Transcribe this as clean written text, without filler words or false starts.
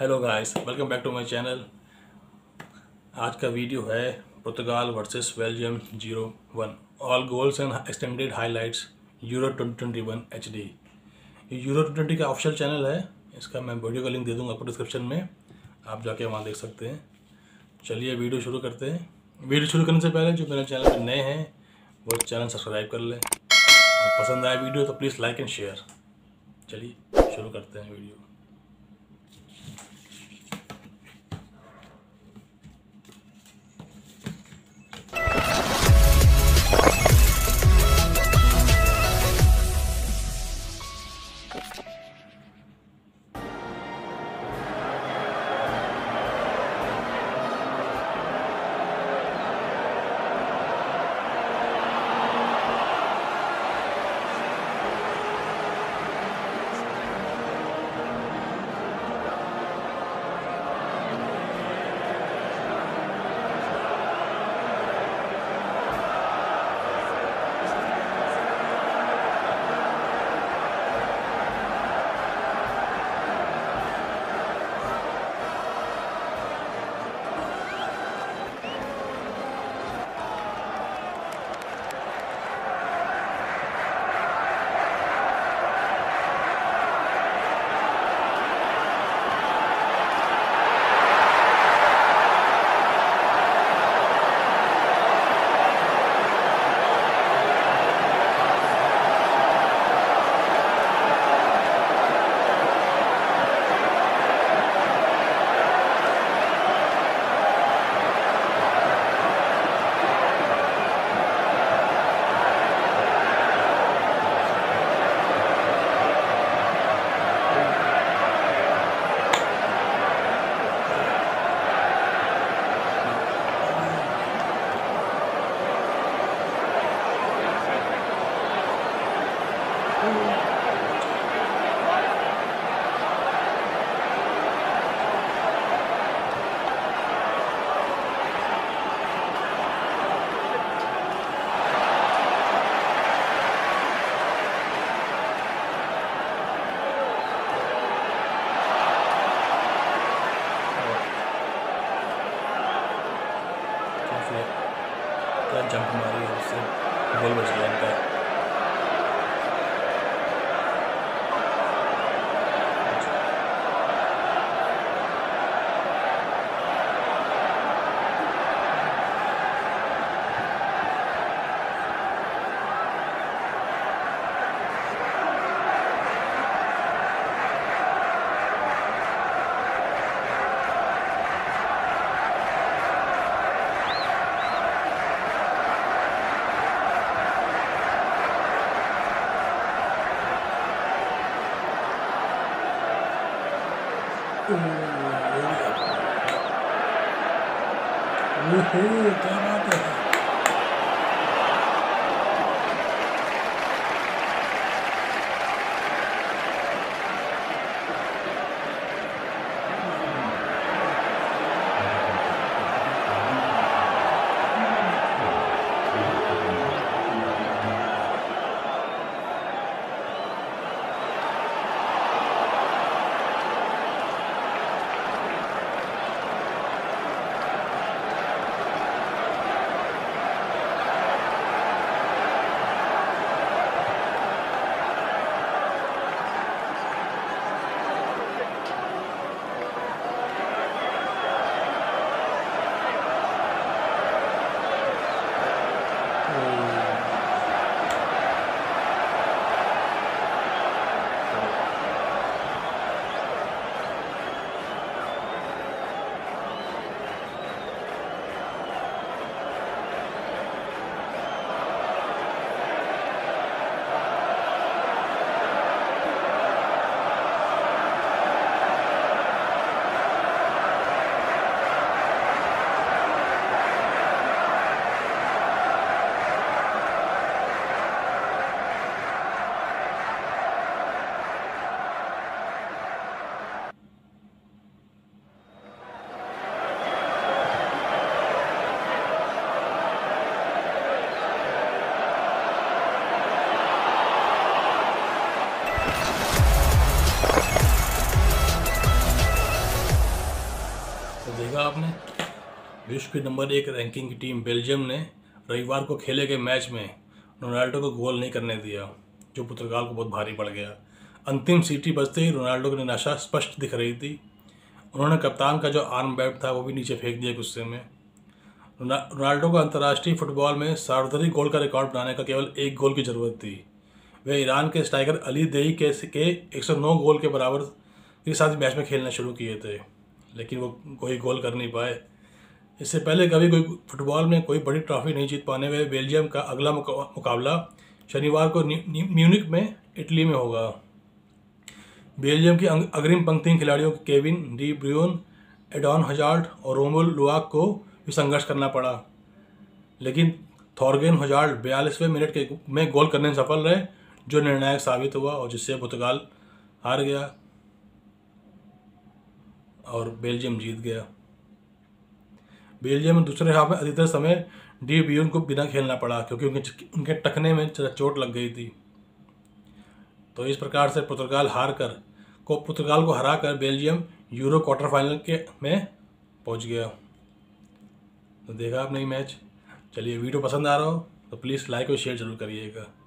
Hello guys, welcome back to my channel. आज का video है Portugal versus Belgium 0-1 all goals and extended highlights Euro 2021 HD। ये Euro 2020 का official channel है। इसका मैं वीडियो का लिंक दे दूंगा आपको डिस्क्रिप्शन में, आप जाके वहाँ देख सकते हैं। चलिए वीडियो शुरू करते हैं। वीडियो शुरू करने से पहले जो मेरे चैनल पर नए हैं वो चैनल सब्सक्राइब कर लें, और पसंद आए वीडियो तो प्लीज़ लाइक एंड शेयर। चलिए शुरू करते हैं वीडियो। क्या जंप मारी है, उससे गोल बच गया इनका। ओहो, क्या बात है। विश्व की नंबर 1 रैंकिंग की टीम बेल्जियम ने रविवार को खेले गए मैच में रोनाल्डो को गोल नहीं करने दिया, जो पुर्तगाल को बहुत भारी पड़ गया। अंतिम सीटी बजते ही रोनाल्डो की निराशा स्पष्ट दिख रही थी। उन्होंने कप्तान का जो आर्म बैंड था वो भी नीचे फेंक दिया गुस्से में। रोनाल्डो को अंतर्राष्ट्रीय फुटबॉल में सर्वाधिक गोल का रिकॉर्ड बनाने का केवल एक गोल की ज़रूरत थी। वे ईरान के स्ट्राइकर अली देई के 109 गोल के बराबर के साथ मैच में खेलना शुरू किए थे, लेकिन वो कोई गोल कर नहीं पाए। इससे पहले कभी कोई फुटबॉल में कोई बड़ी ट्रॉफी नहीं जीत पाने वाले बेल्जियम का अगला मुकाबला शनिवार को म्यूनिख में इटली में होगा। बेल्जियम की अग्रिम पंक्ति खिलाड़ियों Kevin De Bruyne, Eden Hazard और रोमेलू लुकाकु को भी संघर्ष करना पड़ा, लेकिन थॉर्गेन हजार्ड 42वें मिनट में गोल करने में सफल रहे, जो निर्णायक साबित हुआ और जिससे पुर्तगाल हार गया और बेल्जियम जीत गया। बेल्जियम में दूसरे हाफ में अधिकतर समय डी ब्रुयन को बिना खेलना पड़ा क्योंकि उनके टखने में चोट लग गई थी। तो इस प्रकार से पुर्तगाल को हराकर बेल्जियम यूरो क्वार्टर फाइनल में पहुंच गया। तो देखा आपने मैच। चलिए, वीडियो पसंद आ रहा हो तो प्लीज़ लाइक और शेयर जरूर करिएगा।